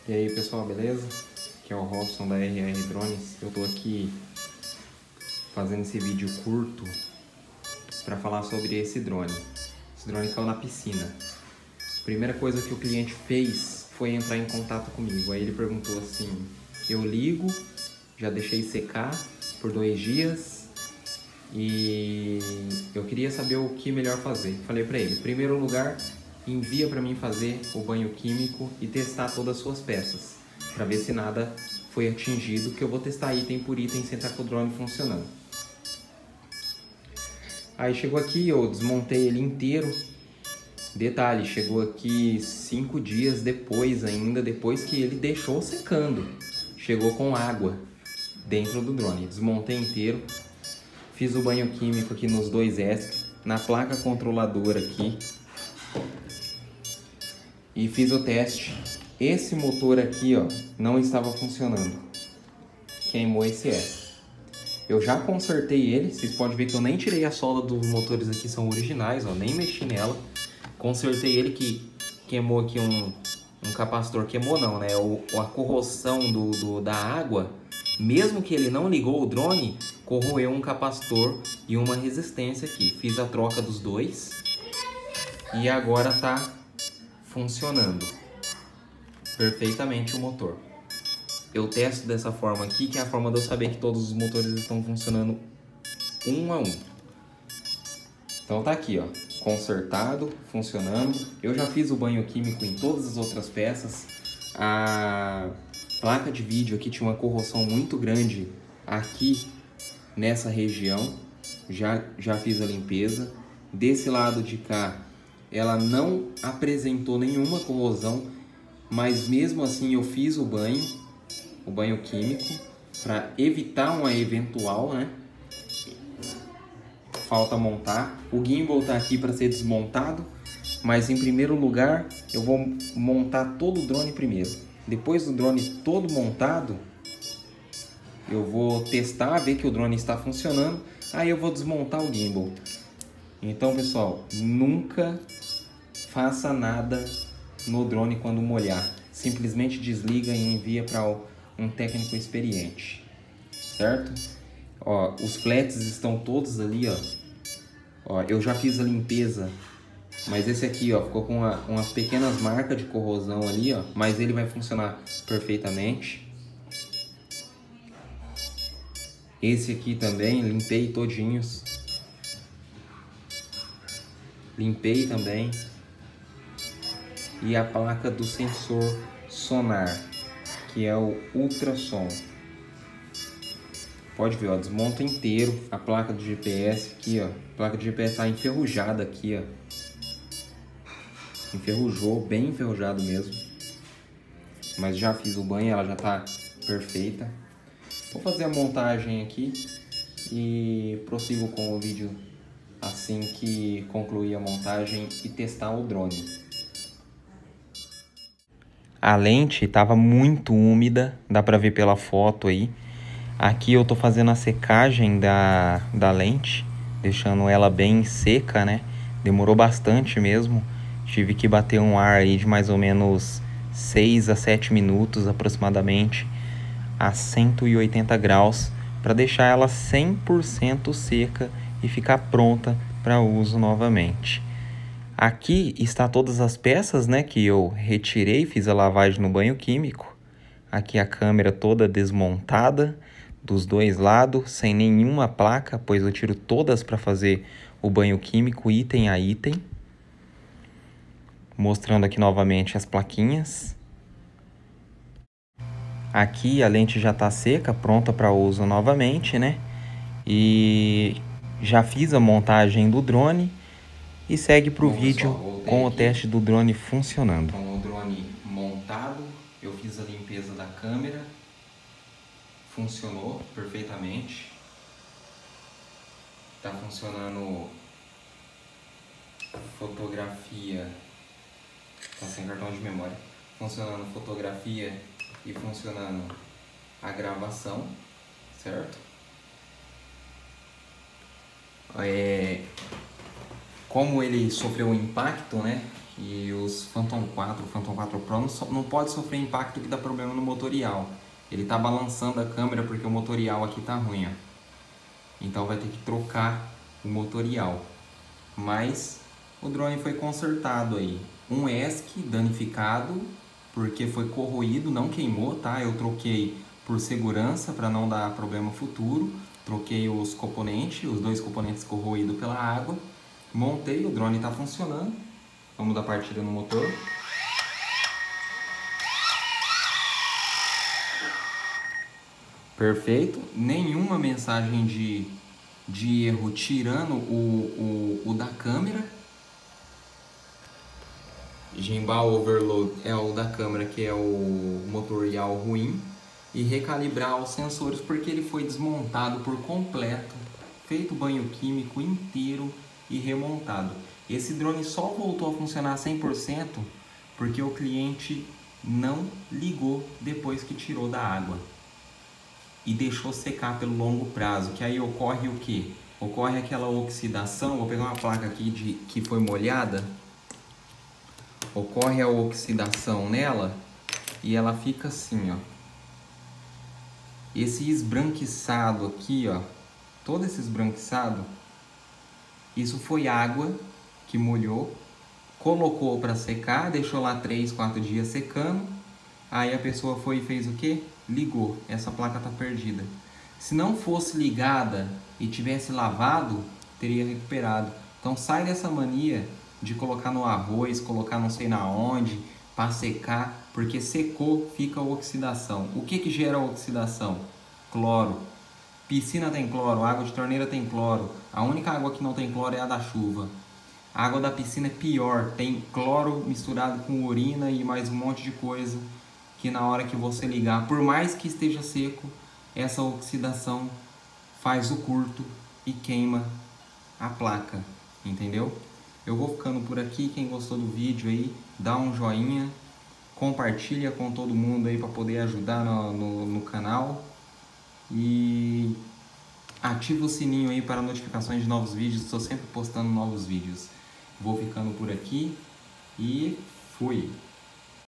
E aí pessoal, beleza? Aqui é o Robson da RR Drones. Eu tô aqui fazendo esse vídeo curto para falar sobre esse drone. Esse drone caiu na piscina. Primeira coisa que o cliente fez foi entrar em contato comigo. Aí ele perguntou assim: eu ligo, já deixei secar por 2 dias e eu queria saber o que melhor fazer. Falei para ele: em primeiro lugar, envia para mim fazer o banho químico e testar todas as suas peças, para ver se nada foi atingido, que eu vou testar item por item sem estar com o drone funcionando. Aí chegou aqui, eu desmontei ele inteiro. Detalhe, chegou aqui 5 dias depois ainda, depois que ele deixou secando. Chegou com água dentro do drone. Desmontei inteiro, fiz o banho químico aqui nos 2 ESC, na placa controladora aqui, e fiz o teste. Esse motor aqui, ó, não estava funcionando. Queimou esse ESC. Eu já consertei ele, vocês podem ver que eu nem tirei a solda dos motores aqui, são originais, ó, nem mexi nela. Consertei ele, que queimou aqui um capacitor, queimou não, né? A corrosão da água, mesmo que ele não ligou o drone, corroeu um capacitor e uma resistência aqui. Fiz a troca dos dois e agora tá funcionando perfeitamente o motor. Eu testo dessa forma aqui, que é a forma de eu saber que todos os motores estão funcionando um a um. Então tá aqui, ó, consertado, funcionando. Eu já fiz o banho químico em todas as outras peças. A placa de vídeo aqui tinha uma corrosão muito grande aqui nessa região. Já fiz a limpeza. Desse lado de cá, ela não apresentou nenhuma corrosão, mas mesmo assim eu fiz o banho químico para evitar uma eventual, né? Falta montar. O gimbal tá aqui para ser desmontado, mas em primeiro lugar eu vou montar todo o drone primeiro. Depois do drone todo montado, eu vou testar, ver que o drone está funcionando, aí eu vou desmontar o gimbal. Então pessoal, nunca faça nada no drone quando molhar. Simplesmente desliga e envia para um técnico experiente, certo? Ó, os flats estão todos ali, ó. Ó, eu já fiz a limpeza, mas esse aqui, ó, ficou com umas pequenas marcas de corrosão ali, ó, mas ele vai funcionar perfeitamente. Esse aqui também, limpei todinhos. Limpei também. E a placa do sensor sonar, que é o ultrassom. Pode ver, ó, desmonta inteiro a placa do GPS aqui, ó. A placa do GPS tá enferrujada aqui, ó. Enferrujou, bem enferrujado mesmo. Mas já fiz o banho, ela já tá perfeita. Vou fazer a montagem aqui e prossigo com o vídeo assim que concluir a montagem e testar o drone. A lente estava muito úmida, dá para ver pela foto aí. Aqui eu tô fazendo a secagem da lente, deixando ela bem seca, né? Demorou bastante mesmo. Tive que bater um ar aí de mais ou menos 6 a 7 minutos aproximadamente, a 180 graus, para deixar ela 100% seca e ficar pronta para uso novamente. Aqui está todas as peças, né, que eu retirei, fiz a lavagem no banho químico. Aqui a câmera toda desmontada dos 2 lados, sem nenhuma placa, pois eu tiro todas para fazer o banho químico item a item. Mostrando aqui novamente as plaquinhas. Aqui a lente já está seca, pronta para uso novamente, né? E já fiz a montagem do drone. E segue para o vídeo com o teste do drone funcionando. Com o drone montado, eu fiz a limpeza da câmera. Funcionou perfeitamente. Tá funcionando fotografia. Tá sem cartão de memória. Funcionando fotografia e funcionando a gravação, certo? Como ele sofreu um impacto, né? E os Phantom 4, o Phantom 4 Pro não pode sofrer impacto que dá problema no motorial. Ele tá balançando a câmera porque o motorial aqui tá ruim, ó. Então vai ter que trocar o motorial. Mas o drone foi consertado aí. Um ESC danificado porque foi corroído, não queimou, tá? Eu troquei por segurança para não dar problema futuro. Troquei os componentes, os dois componentes corroídos pela água. Montei, o drone está funcionando. Vamos dar partida no motor. Perfeito, nenhuma mensagem de erro tirando o da câmera. Gimbal overload é o da câmera, que é o motorial ruim. E recalibrar os sensores porque ele foi desmontado por completo, feito banho químico inteiro e remontado. Esse drone só voltou a funcionar 100% porque o cliente não ligou depois que tirou da água e deixou secar pelo longo prazo, que aí ocorre o que? Ocorre aquela oxidação. Vou pegar uma placa aqui que foi molhada. Ocorre a oxidação nela e ela fica assim, ó. Esse esbranquiçado aqui, ó, todo esse esbranquiçado, isso foi água que molhou, colocou para secar, deixou lá 3, 4 dias secando. Aí a pessoa foi e fez o quê? Ligou. Essa placa tá perdida. Se não fosse ligada e tivesse lavado, teria recuperado. Então sai dessa mania de colocar no arroz, colocar não sei na onde, para secar, porque secou, fica oxidação. O que gera oxidação? Cloro. Piscina tem cloro, água de torneira tem cloro. A única água que não tem cloro é a da chuva. A água da piscina é pior, tem cloro misturado com urina e mais um monte de coisa que na hora que você ligar, por mais que esteja seco, essa oxidação faz o curto e queima a placa, entendeu? Eu vou ficando por aqui. Quem gostou do vídeo aí, dá um joinha, compartilha com todo mundo aí para poder ajudar no canal e ativa o sininho aí para notificações de novos vídeos. Estou sempre postando novos vídeos. Vou ficando por aqui e fui!